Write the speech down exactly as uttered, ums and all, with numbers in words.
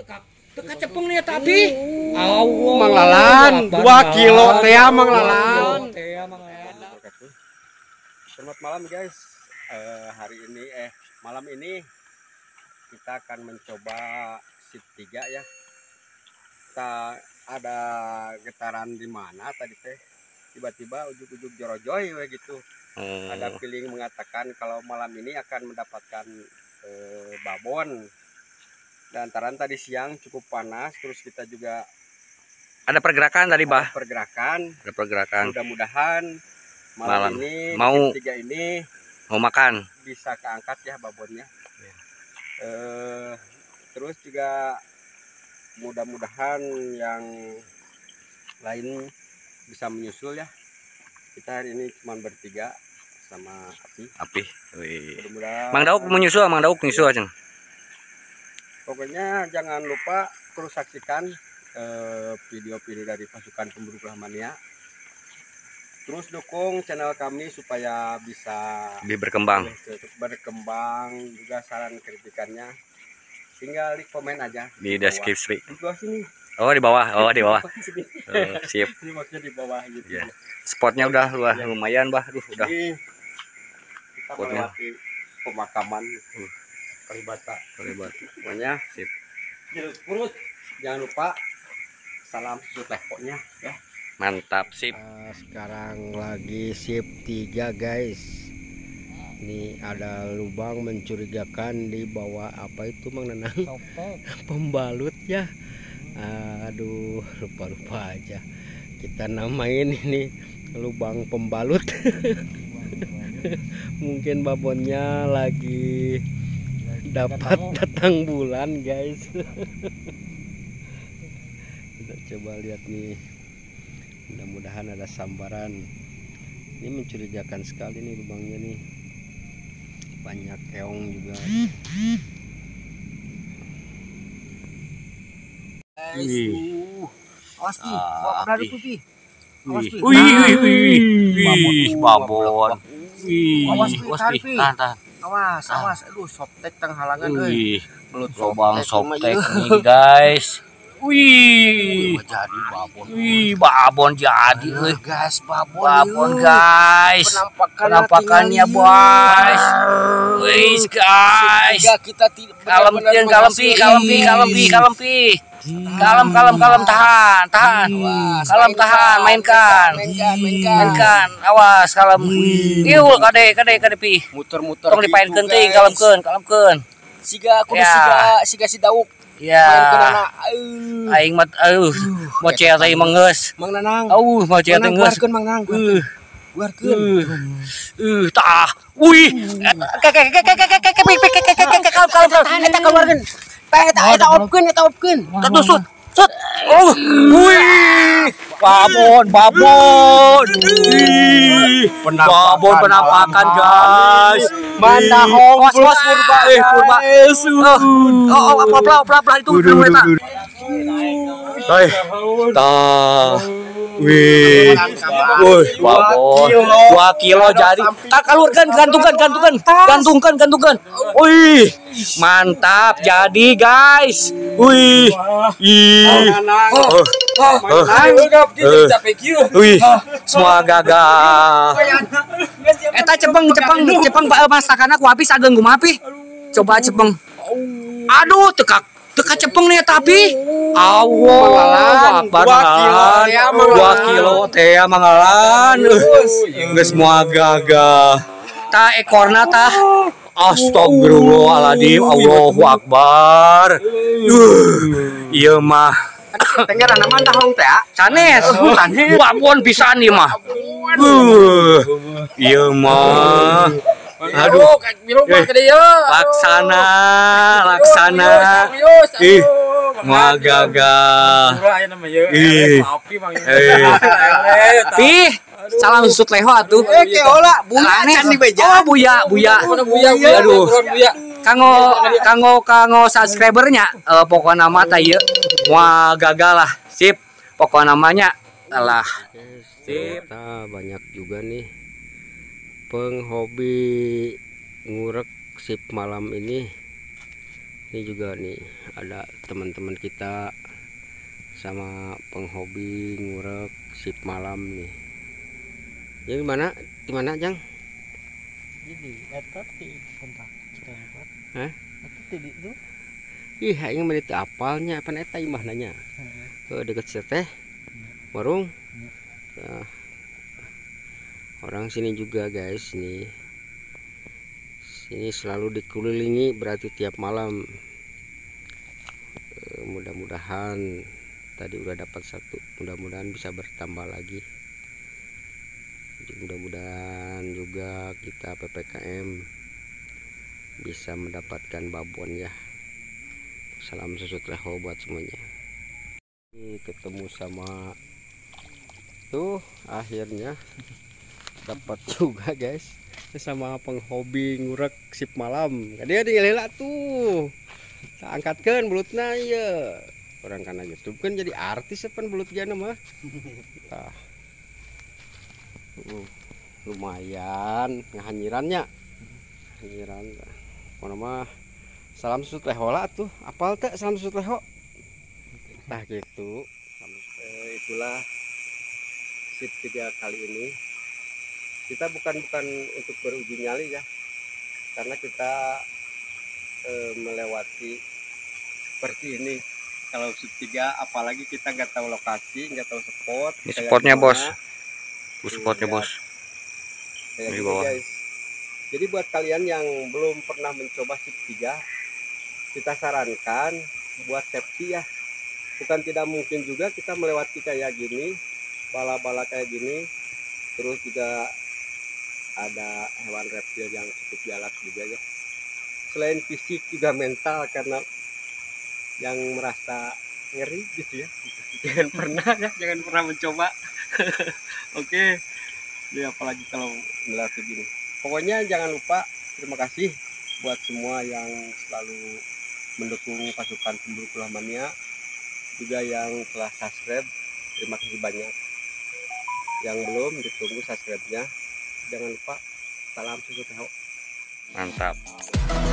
teka cepeng nih tapi Allah manglalan dua kilo teh manglalan. Selamat malam guys. Eh, hari ini eh malam ini kita akan mencoba shift tiga ya. Kita ada getaran di mana tadi teh? Tiba-tiba ujuk-ujuk jorojoy gitu. Hmm. Ada feeling mengatakan kalau malam ini akan mendapatkan eh, babon. Dan antaran tadi siang cukup panas, terus kita juga ada pergerakan tadi bah. Pergerakan. Ada pergerakan. Mudah-mudahan malam, malam ini mau tiga ini mau makan bisa keangkat ya babonnya. Ya. Eh, terus juga mudah-mudahan yang lain bisa menyusul ya. Kita hari ini cuma bertiga sama Api. Api. Wih. Mang Dauk menyusul, Mang Dauk menyusul aja. Pokoknya jangan lupa terus saksikan video-video eh, dari pasukan pemburu Brahmania. Terus dukung channel kami supaya bisa lebih berkembang. Berkembang juga saran kritikannya. Tinggal di komen aja di deskripsi. Di bawah sini. Oh di bawah, oh di bawah. Oh, siap. Ini maksudnya di bawah gitu. Ya. Spotnya udah luas, ya. Lumayan bah, Duh, udah. Jadi, kita melewati pemakaman. Uh. Kalibata, Kalibata. Pokoknya sip. Perut. Jangan lupa salam susu pokoknya ya. Mantap sip. Uh, sekarang lagi shift tiga guys. Ini ada lubang mencurigakan di bawah apa itu Mang Nanang? Pembalut ya. Aduh, lupa-lupa aja. Kita namain ini lubang pembalut. Mungkin babonnya lagi dapat datang bulan guys. Kita coba lihat nih, mudah-mudahan ada sambaran. Ini mencurigakan sekali nih lubangnya nih, banyak keong juga. Wih, awas pi, bawa dari pi. Awas pi. Wih, wih, babon. Wih, awas pi, tahan, tahan. Awas, awas, aduh, softtek tang halangan euy. Belut lobang softtek nih, guys. Wih, jadi babon. Wih, babon jadi euy. Guys, babon. Babon, guys. Penampakannya, guys. Wih, guys. Kita kalem, kalem pi, kalem pi, kalem pi, kalem pi. Kalem, kalem, kalem, tahan, tahan. Kalem, tahan, mainkan. Mainkan, mainkan. Mainkan, awas, kalem. Iu, kade, kade, kade pi. Muter-muter. Tong dipainkeun teuing, kalemkeun, kalemkeun. Siga kudu siga, siga si Dauk. Ya. Mainkeunana. Aing mah eueuh, mocel teh mengeus. Mang Nanang. Auh, mocel teh geus. Keluarkeun Mang Nanang. Euh. Keluarkeun. Euh, tah. Wih. Kek kek kek kek kek kek kek kek kalem, kalem, kalem. Eta keluarkeun. Eta eta opkeun, eta opkeun. Tusut. Sut. Oh. Wih. Babon, babon. Wih. Babon penampakan, guys. Mana hong was was purba eh purba. Oh oh apa apa apa apa itu eta. Hai. Tah. Wih. Wih, babon. dua kilo jadi. Tak kalurkan, gantungkan, gantungkan. Gantungkan, gantungkan. Wih. Mantap jadi, guys. Wih. Ih. Wih, semua gagal. Eta cepeng, cepeng, cepeng masakan aku habis ageng gumapi. Coba cepeng. Aduh, tekak. Teka cepeng nih tapi Allah Akbar dua kilo teh mangalan geus moal gagal ta ekorna tah astagfirullahaladzim Allahu Akbar ieu mah tenggeran nama tahong teh sanes babon pisan ieu mah ieu mah aduh, laksana, laksana, ih, mah gagal, ih, ih, salam susut leho atuh, eh keola, buya can di beja, oh buya, buya, aduh, kanggo, kanggo, kanggo subscribernya, pokok nama tayo, mah gagal lah, sip, pokok namanya, lah, sip, banyak juga nih. Penghobi ngurek sip malam ini Ini juga nih ada teman-teman kita sama penghobi ngurek sip malam nih. Yang mana? Di mana, Jang? Jadi eta ti kontak kita buat. Hah? Eta ti di itu. Ih, aing mah teu apalnya apa eta imah nanya. Heeh, deket situ teh. Warung. Nah, orang sini juga guys nih. Sini selalu dikelilingi berarti tiap malam. E, mudah-mudahan tadi udah dapat satu, mudah-mudahan bisa bertambah lagi. Mudah-mudahan juga kita P P K M bisa mendapatkan babon ya. Salam susut leho buat semuanya. Ini ketemu sama tuh akhirnya dapat juga guys sama penghobi ngurek sip malam. Dia tinggal tuh. Kita angkatkan belutna ya. Orang karena YouTube kan jadi artis apa belut gana mah. Nah. Uh, lumayan ngahanyirannya. Hanyiran. Mana mah salam susut leho lah tuh. Apal teh salam susut leho. Nah gitu. Eh, itulah sip tiga kali ini. Kita bukan bukan untuk beruji nyali ya, karena kita eh, melewati seperti ini. Kalau sip tiga, apalagi kita nggak tahu lokasi, nggak tahu spot. Ini spotnya bos. Tuh, Spotnya bos. Kayak Di gitu, bawah. guys. Jadi buat kalian yang belum pernah mencoba sip tiga, kita sarankan buat safety ya. Bukan tidak mungkin juga kita melewati kayak gini, bala-bala kayak gini, terus juga ada hewan reptil yang cukup galak juga ya. Selain fisik juga mental, karena yang merasa ngeri gitu ya, jangan pernah ya, jangan pernah mencoba. Oke, ya apalagi kalau melewati gini. Pokoknya jangan lupa, terima kasih buat semua yang selalu mendukung pasukan pemburu tulah mania, juga yang telah subscribe, terima kasih banyak. Yang belum, ditunggu subscribe-nya. Jangan lupa, salam susut leho. Mantap.